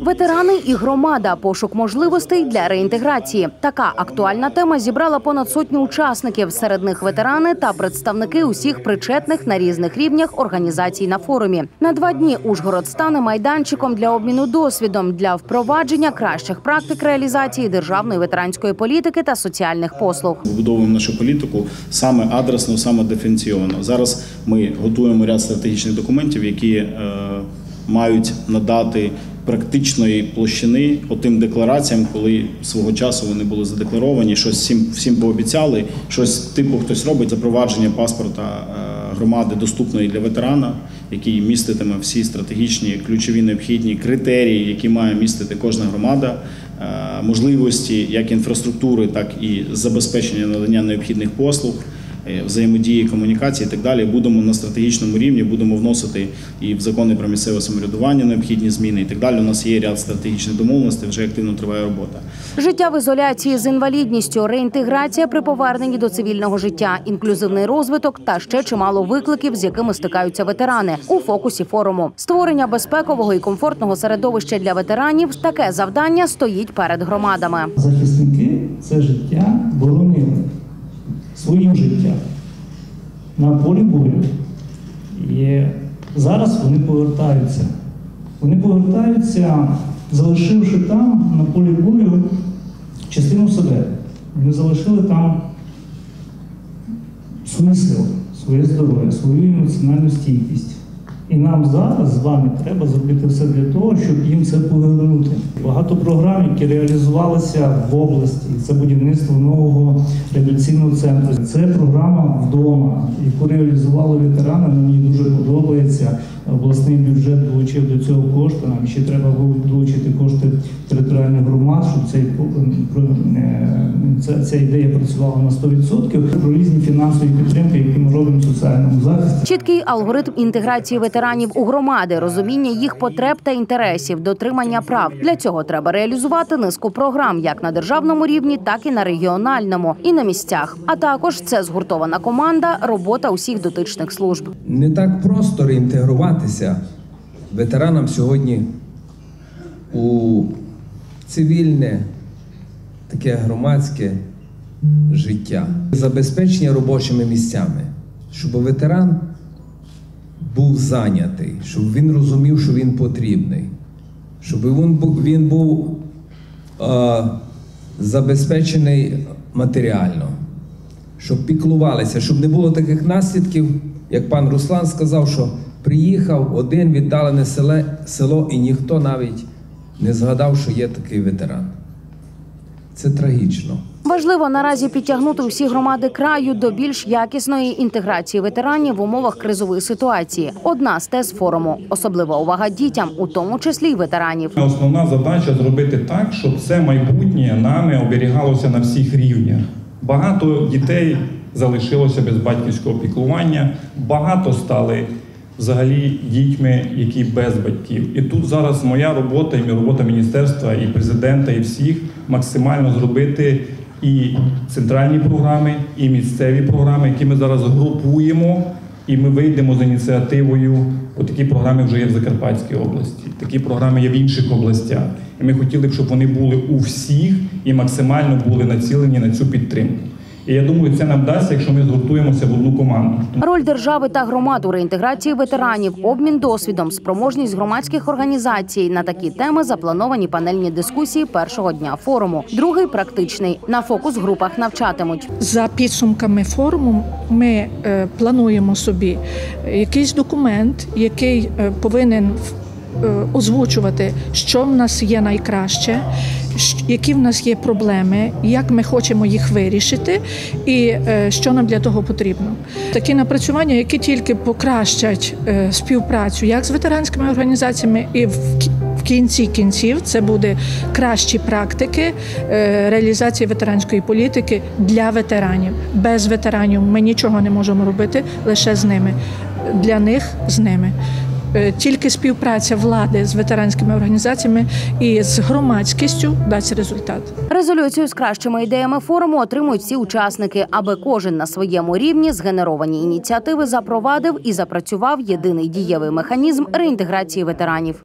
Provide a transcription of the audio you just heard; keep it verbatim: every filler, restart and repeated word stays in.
Ветерани і громада – пошук можливостей для реінтеграції. Така актуальна тема зібрала понад сотню учасників. Серед них ветерани та представники усіх причетних на різних рівнях організацій на форумі. На два дні Ужгород стане майданчиком для обміну досвідом, для впровадження кращих практик реалізації державної ветеранської політики та соціальних послуг. Вибудовуємо нашу політику саме адресно, саме диференційовано. Зараз ми готуємо ряд стратегічних документів, які е, мають надати практичної площини отим деклараціям, коли свого часу вони були задекларовані, щось всім, всім пообіцяли, щось типу хтось робить, запровадження паспорта громади доступної для ветерана, який міститиме всі стратегічні, ключові необхідні критерії, які має містити кожна громада, можливості як інфраструктури, так і забезпечення надання необхідних послуг, взаємодії, комунікації і так далі. Будемо на стратегічному рівні, будемо вносити і в закони про місцеве самоврядування необхідні зміни і так далі. У нас є ряд стратегічних домовленостей, вже активно триває робота. Життя в ізоляції з інвалідністю, реінтеграція при поверненні до цивільного життя, інклюзивний розвиток та ще чимало викликів, з якими стикаються ветерани. У фокусі форуму. Створення безпекового і комфортного середовища для ветеранів – таке завдання стоїть перед громадами. Захисники це життя боронили своїм життям на полі бою. І зараз вони повертаються. Вони повертаються, залишивши там, на полі бою, частину себе. Вони залишили там свої сили, своє здоров'я, свою емоціональну стійкість. І нам зараз з вами треба зробити все для того, щоб їм це повернути. Багато програм, які реалізувалися в області. Це будівництво нового реабілітаційного центру. Це програма «Вдома», яку реалізували ветерани. Мені дуже подобається. Обласний бюджет долучив до цього кошти. Нам ще треба долучити кошти територіальних громад, щоб цей, ця, ця ідея працювала на сто відсотків. Про різні фінансові підтримки, які ми робимо в соціальному захисті. Чіткий алгоритм інтеграції ветеранів у громади, розуміння їх потреб та інтересів, дотримання прав. Для цього треба реалізувати низку програм як на державному рівні, так і на регіональному, і на місцях. А також це згуртована команда, робота усіх дотичних служб. Не так просто реінтегруватися ветеранам сьогодні у цивільне, таке громадське життя. Забезпечення робочими місцями, щоб ветеран був зайнятий, щоб він розумів, що він потрібний, щоб він був, він був е, забезпечений матеріально, щоб піклувалися, щоб не було таких наслідків, як пан Руслан сказав, що приїхав один віддалене село, село і ніхто навіть не згадав, що є такий ветеран. Це трагічно. Важливо наразі підтягнути усі громади краю до більш якісної інтеграції ветеранів в умовах кризової ситуації. Одна з тез форуму – особлива увага дітям, у тому числі й ветеранів. Основна задача – зробити так, щоб це майбутнє нами оберігалося на всіх рівнях. Багато дітей залишилося без батьківського піклування, багато стали взагалі дітьми, які без батьків. І тут зараз моя робота, і робота міністерства, і президента, і всіх максимально зробити і центральні програми, і місцеві програми, які ми зараз групуємо, і ми вийдемо з ініціативою. Отакі програми вже є в Закарпатській області, такі програми є в інших областях. І ми хотіли б, щоб вони були у всіх і максимально були націлені на цю підтримку. І я думаю, це нам дасть, якщо ми згуртуємося в одну команду. Роль держави та громад у реінтеграції ветеранів, обмін досвідом, спроможність громадських організацій. На такі теми заплановані панельні дискусії першого дня форуму. Другий – практичний. На фокус-групах навчатимуть. За підсумками форуму ми е, плануємо собі якийсь документ, який е, повинен е, озвучувати, що в нас є найкраще, які в нас є проблеми, як ми хочемо їх вирішити і що нам для того потрібно. Такі напрацювання, які тільки покращать співпрацю як з ветеранськими організаціями і в кінці кінців це буде кращі практики реалізації ветеранської політики для ветеранів. Без ветеранів ми нічого не можемо робити, лише з ними. Для них з ними. Тільки співпраця влади з ветеранськими організаціями і з громадськістю дасть результат. Резолюцію з кращими ідеями форуму отримують всі учасники, аби кожен на своєму рівні згенеровані ініціативи запровадив і запрацював єдиний дієвий механізм реінтеграції ветеранів.